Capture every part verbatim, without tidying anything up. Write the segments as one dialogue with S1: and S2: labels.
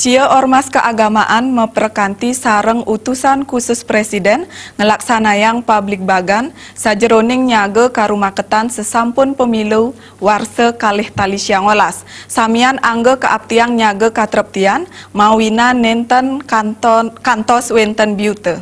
S1: Sia ormas keagamaan memperkanti sareng utusan khusus Presiden ngelaksanayang publik bagan sajeroning nyaga karumaketan sesampun pemilu warse kalih tali siang welas. Samian angge keaptiang nyaga katreptian mawina nenten kanton kantos wenten biute.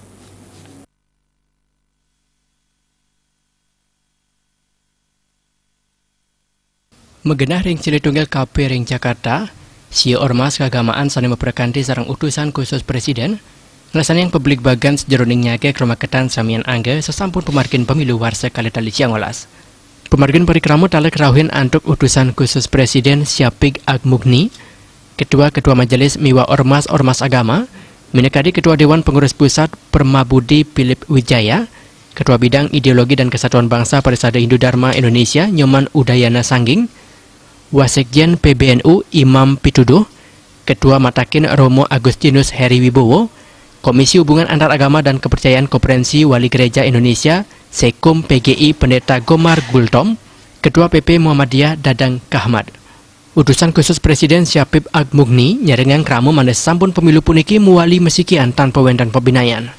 S2: Megenah ring Cilitunggal K P ring Jakarta, Sia ormas keagamaan sani memperkanti sarang utusan khusus Presiden ngelasan yang publik bagan sejeroning nyage kerumaketan samian angge sesampun pemargin pemilu warsa kali tali siang welas. Pemargin perikramu talek rawin antuk utusan khusus Presiden Syapig Agmugni, Ketua-Ketua Majelis Miwa Ormas Ormas Agama, Minekadi Ketua Dewan Pengurus Pusat Permabudi Philip Wijaya, Ketua Bidang Ideologi dan Kesatuan Bangsa Parisade Hindu Dharma Indonesia Nyoman Udayana Sangging, Wasekjen P B N U Imam Pituduh, Ketua Matakin Romo Agustinus Heri Wibowo, Komisi Hubungan Antar Agama dan Kepercayaan Konferensi Wali Gereja Indonesia Sekum P G I Pendeta Gomar Gultom, Ketua P P Muhammadiyah Dadang Kahmad. Utusan khusus Presiden Syapig Agmugni nyarengang kramu mandes sampun pemilu puniki muali mesikian tanpa wendan pembinaan.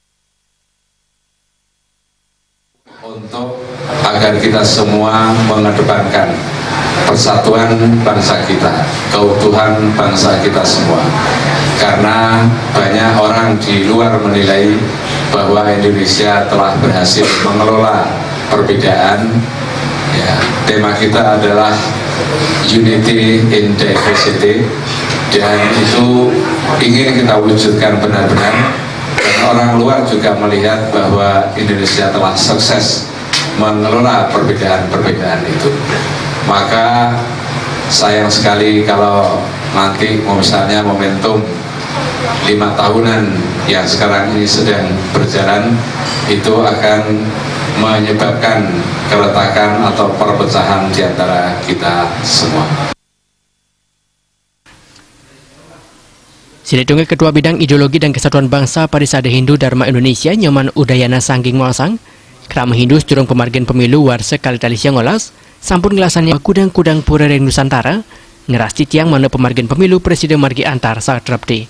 S3: Untuk agar kita semua mengedepankan persatuan bangsa kita, keutuhan bangsa kita semua. Karena banyak orang di luar menilai bahwa Indonesia telah berhasil mengelola perbedaan. Ya, tema kita adalah Unity in Diversity, dan itu ingin kita wujudkan benar-benar. Dan orang luar juga melihat bahwa Indonesia telah sukses mengelola perbedaan-perbedaan itu. Maka sayang sekali kalau nanti misalnya momentum lima tahunan yang sekarang ini sedang berjalan itu akan menyebabkan keretakan atau perpecahan di antara kita semua.
S2: Silitunggal Ketua Bidang Ideologi dan Kesatuan Bangsa Parisade Hindu Dharma Indonesia Nyoman Udayana Sangging Mawasang, Kram Hindu sedurung pemargin pemilu warsa kali tali siang welas, sampun ngelasannya kudang-kudang pura ring Nusantara, ngerasti tiang mana pemargin pemilu Presiden margi antar saat repti.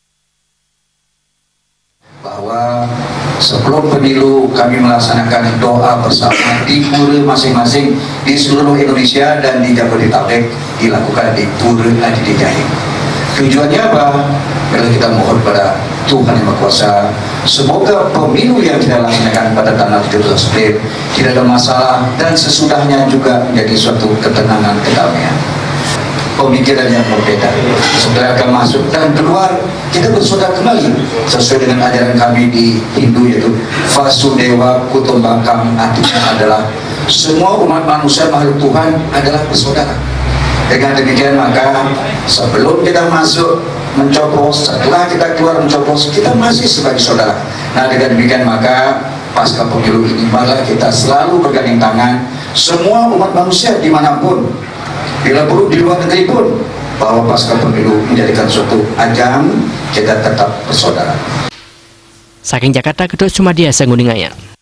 S4: Bahwa sebelum pemilu kami melaksanakan doa bersama di pura masing-masing di seluruh Indonesia dan di Jabodetabek dilakukan di Pura Adidijaya. Tujuannya apa? Karena kita mohon pada Tuhan Yang Maha Kuasa, semoga pemilu yang kita laksanakan pada tanggal tujuh belas April tidak ada masalah dan sesudahnya juga menjadi suatu ketenangan, kedamaian. Pemikiran yang berbeda setelah akan masuk dan keluar, kita bersaudara kembali sesuai dengan ajaran kami di Hindu, yaitu Vasudewa Kutumbakam, artinya adalah semua umat manusia makhluk Tuhan adalah bersaudara. Dengan demikian maka sebelum kita masuk mencoblos, setelah kita keluar mencoblos, kita masih sebagai saudara. Nah, dengan demikian maka pasca pemilu ini malah kita selalu bergandeng tangan, semua umat manusia dimanapun, bila perlu di luar negeri pun, bahwa pasca pemilu menjadikan suatu ajang kita tetap bersaudara.
S2: Saking Jakarta, Ketua Sumadiyah Sanggundingaya.